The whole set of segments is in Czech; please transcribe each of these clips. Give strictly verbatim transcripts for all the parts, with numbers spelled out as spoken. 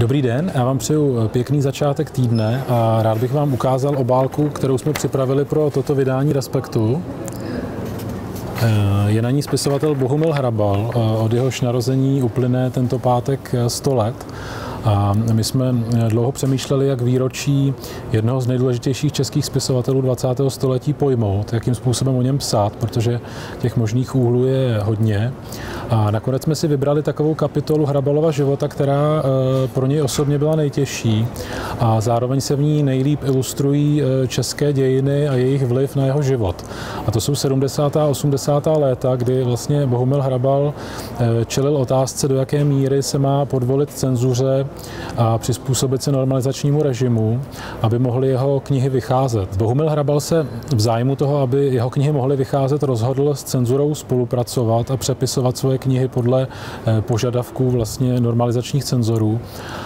Dobrý den, já vám přeju pěkný začátek týdne a rád bych vám ukázal obálku, kterou jsme připravili pro toto vydání Respektu. Je na ní spisovatel Bohumil Hrabal, od jehož narození uplyne tento pátek sto let. A my jsme dlouho přemýšleli, jak výročí jednoho z nejdůležitějších českých spisovatelů dvacátého století pojmout, jakým způsobem o něm psát, protože těch možných úhlů je hodně. A nakonec jsme si vybrali takovou kapitolu Hrabalova života, která pro něj osobně byla nejtěžší a zároveň se v ní nejlíp ilustrují české dějiny a jejich vliv na jeho život. A to jsou sedmdesátá a osmdesátá léta, kdy vlastně Bohumil Hrabal čelil otázce, do jaké míry se má podvolit cenzuře a přizpůsobit se normalizačnímu režimu, aby mohly jeho knihy vycházet. Bohumil Hrabal se v zájmu toho, aby jeho knihy mohly vycházet, rozhodl s cenzurou spolupracovat a přepisovat svoje knihy podle požadavků vlastně normalizačních cenzorů.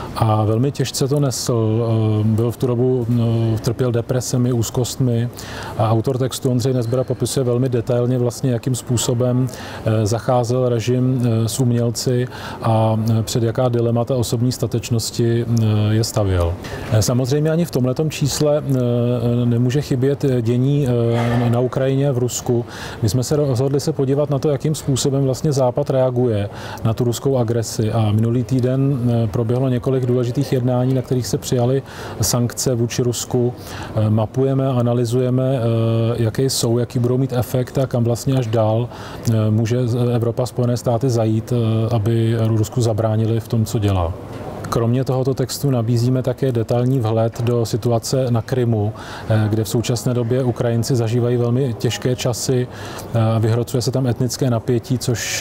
A velmi těžce to nesl. Byl v tu dobu, trpěl depresemi, úzkostmi. A autor textu Ondřej Nezbera popisuje velmi detailně vlastně, jakým způsobem zacházel režim s umělci a před jaká dilemata osobní statečnosti je stavěl. Samozřejmě ani v tomhletom čísle nemůže chybět dění na Ukrajině, v Rusku. My jsme se rozhodli se podívat na to, jakým způsobem vlastně Západ reaguje na tu ruskou agresi. A minulý týden proběhlo několik důležitých jednání, na kterých se přijaly sankce vůči Rusku. Mapujeme, analyzujeme, jaké jsou, jaký budou mít efekt a kam vlastně až dál může Evropa, Spojené státy zajít, aby Rusku zabránili v tom, co dělá. Kromě tohoto textu nabízíme také detailní vhled do situace na Krymu, kde v současné době Ukrajinci zažívají velmi těžké časy, vyhrocuje se tam etnické napětí, což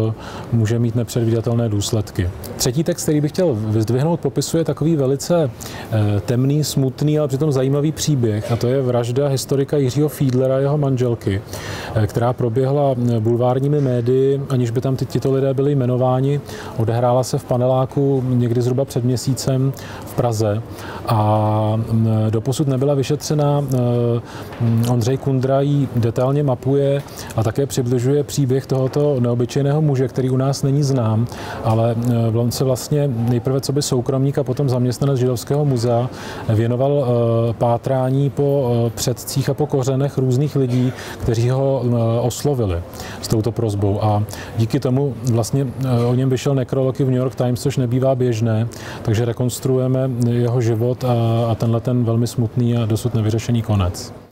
může mít nepředvídatelné důsledky. Třetí text, který bych chtěl vyzdvihnout, popisuje takový velice temný, smutný, ale přitom zajímavý příběh, a to je vražda historika Jiřího Fiedlera a jeho manželky, která proběhla bulvárními médii, aniž by tam tyto lidé byli jmenováni. Odehrála se v paneláku někdy zhruba před měsícem v Praze a doposud nebyla vyšetřena. Ondřej Kundra ji detailně mapuje a také přibližuje příběh tohoto neobyčejného muže, který u nás není znám, ale on se vlastně nejprve coby soukromník a potom zaměstnanec Židovského muzea věnoval pátrání po předcích a po kořenech různých lidí, kteří ho oslovili s touto prosbou. A díky tomu vlastně o něm vyšel nekrolog v New York Times, což nebývá běžné, takže rekonstruujeme jeho život a, a tenhle ten velmi smutný a dosud nevyřešený konec.